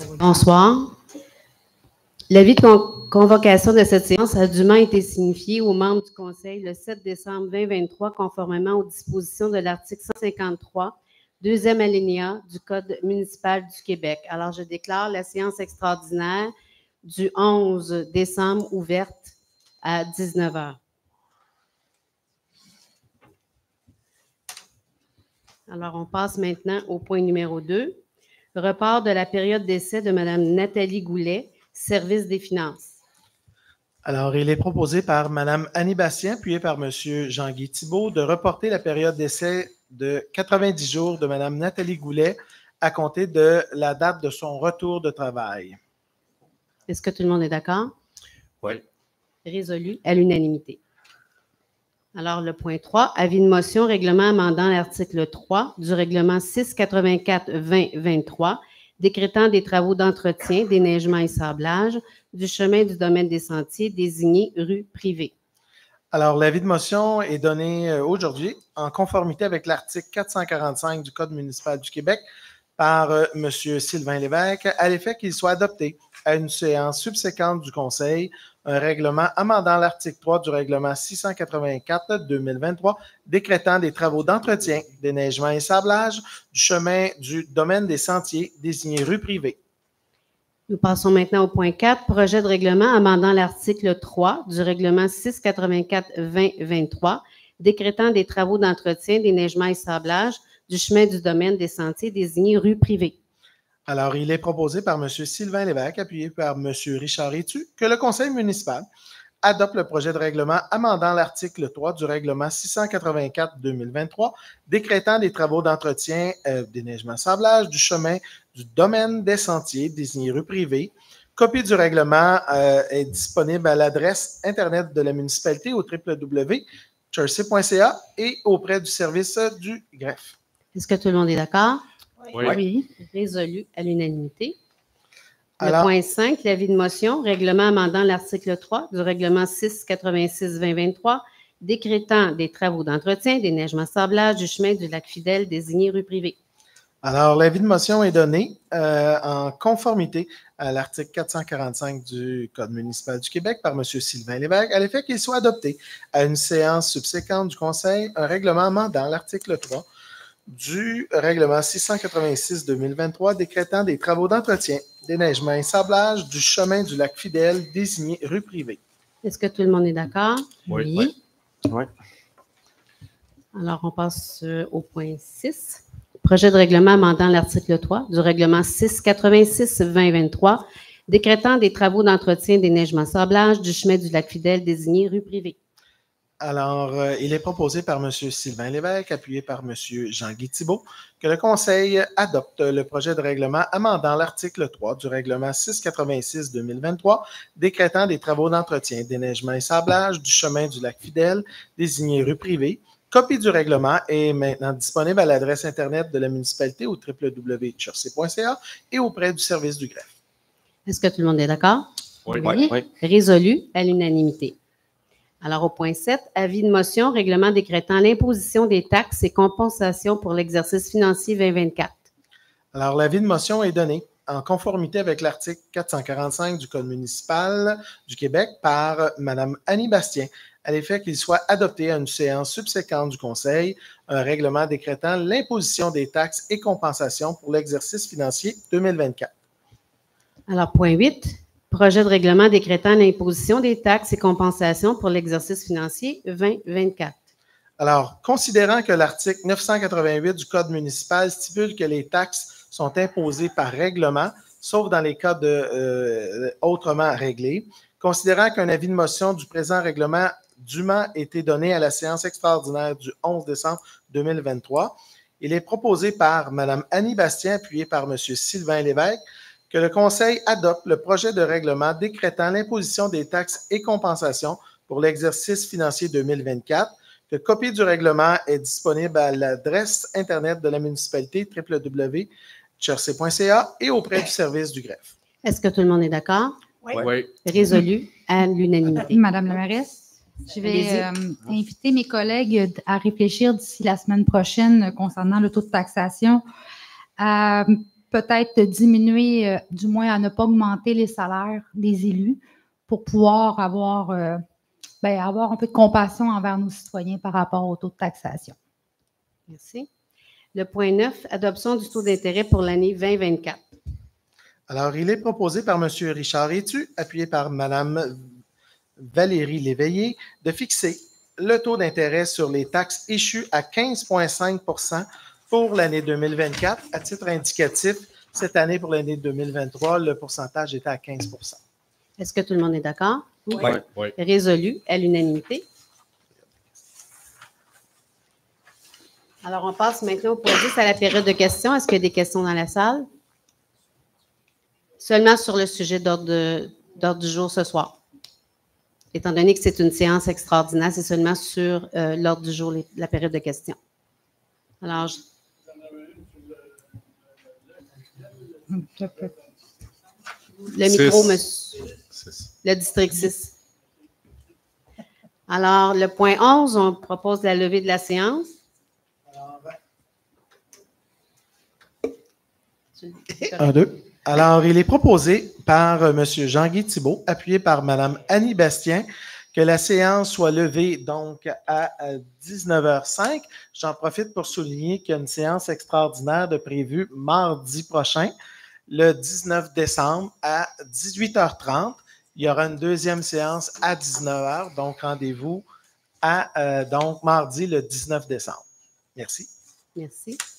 Bonsoir. L'avis de convocation de cette séance a dûment été signifié aux membres du Conseil le 7 décembre 2023, conformément aux dispositions de l'article 153, deuxième alinéa du Code municipal du Québec. Alors, je déclare la séance extraordinaire du 11 décembre ouverte à 19 h. Alors, on passe maintenant au point numéro 2, report de la période d'essai de Mme Nathalie Goulet, service des finances. Alors, il est proposé par Mme Annie Bastien, appuyé par M. Jean-Guy Thibault, de reporter la période d'essai de 90 jours de Mme Nathalie Goulet à compter de la date de son retour de travail. Est-ce que tout le monde est d'accord? Oui. Résolu à l'unanimité. Alors, le point 3, avis de motion, règlement amendant l'article 3 du règlement 684-2023, décrétant des travaux d'entretien, déneigement et sablage du chemin du domaine des sentiers désigné rue privée. Alors, l'avis de motion est donné aujourd'hui en conformité avec l'article 445 du Code municipal du Québec par M. Sylvain Lévesque, à l'effet qu'il soit adopté à une séance subséquente du Conseil un règlement amendant l'article 3 du règlement 684-2023, décrétant des travaux d'entretien, déneigement et sablage du chemin du domaine des sentiers désigné rue privée. Nous passons maintenant au point 4, projet de règlement amendant l'article 3 du règlement 684-2023, décrétant des travaux d'entretien, déneigement et sablage du chemin du domaine des sentiers désigné rue privée. Alors, il est proposé par M. Sylvain Lévesque, appuyé par M. Richard Etu, que le Conseil municipal adopte le projet de règlement amendant l'article 3 du règlement 684-2023, décrétant des travaux d'entretien, déneigement sablage du chemin du domaine des sentiers désigné rue privée. Copie du règlement est disponible à l'adresse Internet de la municipalité au www.chersey.ca et auprès du service du greffe. Est-ce que tout le monde est d'accord? Oui. Résolu à l'unanimité. Alors, le point 5, l'avis de motion, règlement amendant l'article 3 du règlement 686-2023, décrétant des travaux d'entretien, déneigement sablage du chemin du lac Fidèle désigné rue privée. Alors, l'avis de motion est donné en conformité à l'article 445 du Code municipal du Québec par M. Sylvain Lévesque, à l'effet qu'il soit adopté à une séance subséquente du Conseil un règlement amendant l'article 3 du règlement 686-2023 décrétant des travaux d'entretien, déneigement et sablage du chemin du lac Fidèle désigné rue privée. Est-ce que tout le monde est d'accord? Oui. Alors, on passe au point 6. Projet de règlement amendant l'article 3 du règlement 686-2023, décrétant des travaux d'entretien, déneigement sablage du chemin du lac Fidèle désigné rue privée. Alors, il est proposé par M. Sylvain Lévesque, appuyé par M. Jean-Guy Thibault, que le Conseil adopte le projet de règlement amendant l'article 3 du règlement 686-2023, décrétant des travaux d'entretien, déneigement et sablage du chemin du lac Fidèle, désigné rue privée. Copie du règlement est maintenant disponible à l'adresse Internet de la municipalité au www.chersey.ca et auprès du service du greffe. Est-ce que tout le monde est d'accord? Oui. Résolu à l'unanimité. Alors, au point 7, avis de motion, règlement décrétant l'imposition des taxes et compensations pour l'exercice financier 2024. Alors, l'avis de motion est donné en conformité avec l'article 445 du Code municipal du Québec par Mme Annie Bastien, à l'effet qu'il soit adopté à une séance subséquente du Conseil un règlement décrétant l'imposition des taxes et compensations pour l'exercice financier 2024. Alors, point 8, projet de règlement décrétant l'imposition des taxes et compensations pour l'exercice financier 2024. Alors, considérant que l'article 988 du Code municipal stipule que les taxes sont imposées par règlement, sauf dans les cas autrement réglés, considérant qu'un avis de motion du présent règlement dûment été donné à la séance extraordinaire du 11 décembre 2023, il est proposé par Mme Annie Bastien, appuyée par M. Sylvain Lévesque, que le Conseil adopte le projet de règlement décrétant l'imposition des taxes et compensations pour l'exercice financier 2024, que copie du règlement est disponible à l'adresse Internet de la municipalité www.chersey.ca et auprès du service du greffe. Est-ce que tout le monde est d'accord? Oui. Résolu à l'unanimité. Madame la mairesse, je vais inviter mes collègues à réfléchir d'ici la semaine prochaine concernant le taux de taxation à peut-être diminuer, du moins à ne pas augmenter les salaires des élus pour pouvoir avoir un peu de compassion envers nos citoyens par rapport au taux de taxation. Merci. Le point 9, adoption du taux d'intérêt pour l'année 2024. Alors, il est proposé par M. Richard Étu, appuyé par Mme Valérie Léveillé, de fixer le taux d'intérêt sur les taxes échues à 15,5 % pour l'année 2024. À titre indicatif, cette année, pour l'année 2023, le pourcentage était à 15 %. Est-ce que tout le monde est d'accord? Oui. Résolu à l'unanimité. Alors, on passe maintenant au point 10 à la période de questions. Est-ce qu'il y a des questions dans la salle? Seulement sur le sujet d'ordre du jour ce soir. Étant donné que c'est une séance extraordinaire, c'est seulement sur l'ordre du jour, la période de questions. Alors, le micro, monsieur. Le district 6. Alors, le point 11, on propose la levée de la séance. Un, deux. Alors, il est proposé par M. Jean-Guy Thibault, appuyé par Mme Annie Bastien, que la séance soit levée donc à 19h05. J'en profite pour souligner qu'il y a une séance extraordinaire de prévue mardi prochain, le 19 décembre à 18h30. Il y aura une deuxième séance à 19h, donc rendez-vous à donc mardi le 19 décembre. Merci. Merci.